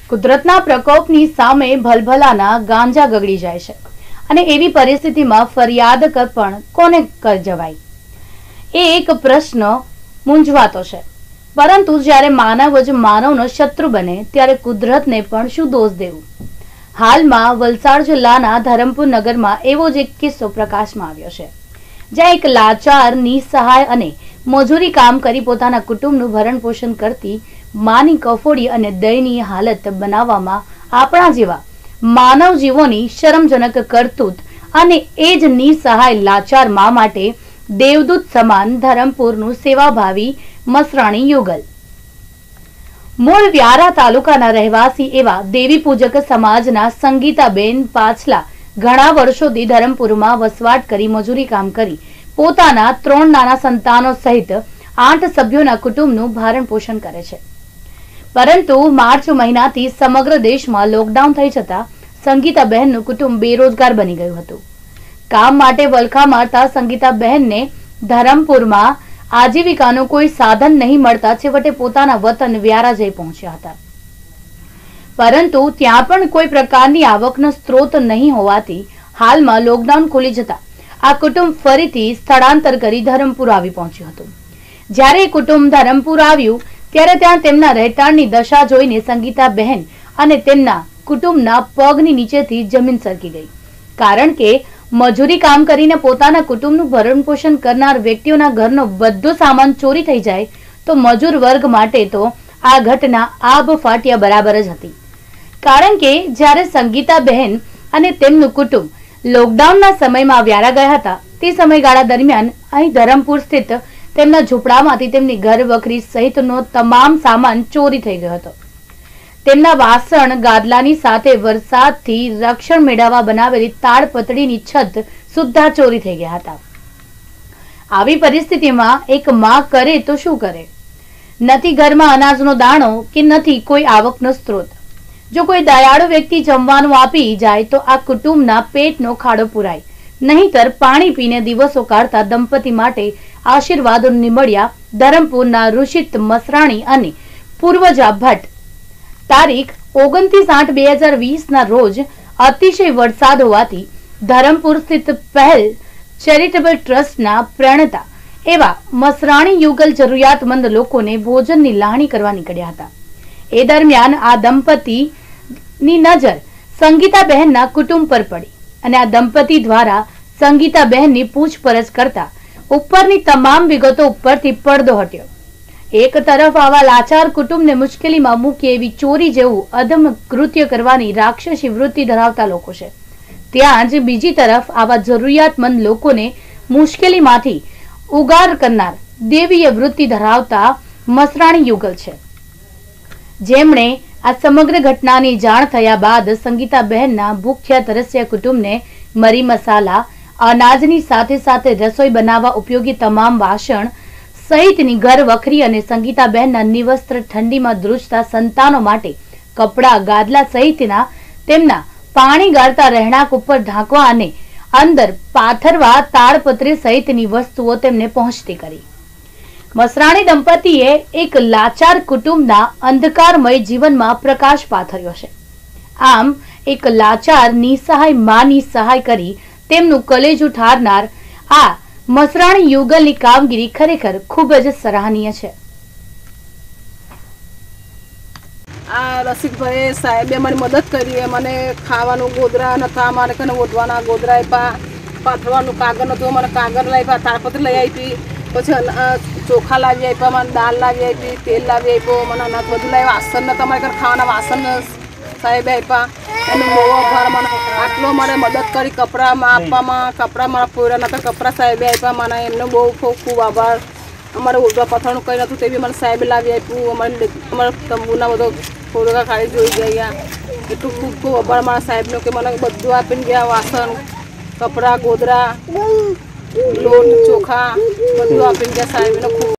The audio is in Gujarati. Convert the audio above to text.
કુદરતના પ્રકોપની સામે ભલભલાના ગાંજા ગગડી જાય છે અને એવી પરિસ્થિતિમાં ફરિયાદ પણ કોને કરી જવાય એ એક પ્રશ્ન મૂંઝવાતો છે। પરંતુ જ્યારે માનવ જ માનવનો શત્રુ બને ત્યારે કુદરતને પણ શું દોષ દેવું। હાલમાં વલસાડ જિલ્લાના ધરમપુર નગરમાં એવો જ એક કિસ્સો પ્રકાશમાં આવ્યો છે, જ્યાં એક લાચાર, નિસહાય અને મજૂરી કામ કરી પોતાના કુટુંબનું ભરણ પોષણ કરતી માની કફોડી અને દયનીય હાલત બનાવવામાં આપણા જેવા માનવ જીવોની શરમજનક કરતૂત અને એ જ નિસહાય લાચાર મા માટે દેવદૂત સમાન ધરમપુરનું સેવાભાવી મસરાણી યુગલ મૂળ વ્યારા તાલુકાના રહેવાસી એવા દેવી પૂજક સમાજના સંગીતાબેન પાછલા ઘણા વર્ષોથી ધરમપુરમાં વસવાટ કરી મજૂરી કામ કરી પોતાના 3 નાના સંતાનો સહિત 8 સભ્યોના કુટુંબનું ભરણ પોષણ કરે છે। પરંતુ માર્ચ મહિનાથી સમગ્ર દેશમાં લોકડાઉન થઈ જતા સંગીતાબહેનનું કુટુંબ બેરોજગાર બની ગયું હતું। કામ માટે વલખા મારતા સંગીતાબહેનને ધરમપુરમાં આજીવિકાનું કોઈ સાધન નહીં મળતા છેવટે પોતાના વતન વ્યારા જઈ પહોંચ્યા હતા। પરંતુ ત્યાં પણ કોઈ પ્રકારની આવકનો સ્ત્રોત નહીં હોવાથી હાલમાં લોકડાઉન ખુલી જતા આ કુટુંબ ફરીથી સ્થળાંતર કરી ધરમપુર આવી પહોંચ્યું હતું। જ્યારે કુટુંબ ધરમપુર આવ્યું ત્યારે ત્યાં તેમના રહેઠાણની દશા જોઈને સંગીતાબહેન અને તેમના કુટુંબના પગની નીચેથી જમીન સરકી ગઈ, કારણ કે મજૂરી કામ કરીને પોતાના કુટુંબનું ભરણ પોષણ કરનાર વ્યક્તિઓના ઘરનો બધો સામાન ચોરી થઈ જાય તો મજૂર વર્ગ માટે તો આ ઘટના આબ ફાટ્યા બરાબર જ હતી। કારણ કે જ્યારે સંગીતાબહેન અને તેમનું કુટુંબ લોકડાઉનના સમયમાં વ્યારા ગયા હતા તે સમયગાળા દરમિયાન અહીં ધરમપુર સ્થિત તેમના ઝૂંપડામાંથી તેમની ઘર વખરી સહિતનો તમામ સામાન ચોરી થઈ ગયો હતો। તેમના વાસણ, ગાદલાની સાથે વરસાદથી રક્ષણ મેળવવા બનાવેલી તાડપત્રીની છત સુદ્ધા ચોરી થઈ ગયા હતા। આવી પરિસ્થિતિમાં એક માં કરે તો શું કરે? નથી ઘરમાં અનાજનો દાણો કે નથી કોઈ આવકનો સ્ત્રોત। જો કોઈ દયાળુ વ્યક્તિ જમવાનું આપી જાય તો આ કુટુંબના પેટનો ખાડો પુરાય, નહીંતર પાણી પીને દિવસો કાઢતા દંપતી માટે આશીર્વાદ નીમળ્યા ધરમપુરના ઋષિત મસરાણી અને પૂર્વજા ભટ્ટ તારીખ 29/8/2020 ના રોજ અતિશય વરસાદ હોવાથી ધરમપુર સ્થિત પહેલ ચેરિટેબલ ટ્રસ્ટના પ્રણેતા એવા મસરાણી યુગલ જરૂરિયાતમંદ લોકોને ભોજનની લાહણી કરવા નીકળ્યા હતા। એ દરમિયાન આ દંપતીની નજર સંગીતાબહેનના કુટુંબ પર પડી અને આ દંપતી દ્વારા સંગીતાબહેનની પૂછપરછ કરતા ઉપરની તમામ વિગતો ઉપરથી પડદો હટ્યો। એક તરફ આવા લાચાર કુટુંબને મુશ્કેલીમાં મૂકી એવી ચોરી જેવું અધમ કૃત્ય કરવાની રાક્ષસી વૃત્તિ ધરાવતા લોકો છે, ત્યાં જ બીજી તરફ આવા જરૂરિયાતમંદ લોકોને મુશ્કેલીમાંથી ઉગાર કરનાર દેવીય વૃત્તિ ધરાવતા મસરાણી યુગલ છે, જેમણે આ સમગ્ર ઘટનાની જાણ થયા બાદ સંગીતાબહેનના ભૂખ્યા તરસ્યા કુટુંબને મરી મસાલા, અનાજની સાથે સાથે રસોઈ બનાવવા ઉપયોગી તમામ વાસણ સહિતની ઘર વખરી અને સંગીતાબહેનના નિવસ્ત્ર ઠંડીમાં ધ્રુજતા સંતાનો માટે કપડાં, ગાદલા સહિતના તેમના પાણી ગાળતા રહેણાંક ઉપર ઢાંકવા અને અંદર પાથરવા તાડપત્રી સહિતની વસ્તુઓ તેમને પહોંચતી કરી। મસરાણી દંપતીએ એક લાચાર કુટુંબના અંધકારમય જીવનમાં પ્રકાશ પાથર્યો છે। આમ એક લાચાર નિસહાય માની સહાય કરી તેમનું કલેજું ઠારનાર આ મસરાણી યુગલની કામગીરી ખરેખર ખૂબ જ સરાહનીય છે। આ રસિકભાઈ સાહેબે મારી મદદ કરી। મને ખાવાનું ગોદરા નતા, મારે કને ઓઢવાના ગોદરા આપ્યા, પાથરવાનું કાગળ નતું, મને કાગળ લાવ્યા, તાડપત્રી લઈ આપી, પછી ચોખા લાવી આપ્યા, મને દાળ લાવી આપી, તેલ લાવી આપ્યો, મને અનાજ બધું લાવ્યા। વાસણ નતા, મારે ઘરે ખાવાના વાસણ સાહેબે આપ્યા અને મોવા મને આટલો મને મદદ કરી કપડામાં આપવામાં। કપડાં મારા પોયરા નતા, કપડાં સાહેબે આપ્યા મને, એમનો બહુ ખૂબ ખૂબ આભાર। અમારે ઓઢવા પથારનું કંઈ નહોતું તે બી મને સાહેબે લાવી આપ્યું। અમારા તંબુના બધો ફોડોકા કાઢી જોઈ ગયા, એટલું ખૂબ ખૂબ આભાર મારા સાહેબનો કે મને બધું આપીને ગયા। વાસણ, કપડાં, ગોદરા, લોટ, ચોખા બધું આપીને ગયા સાહેબનો ખૂબ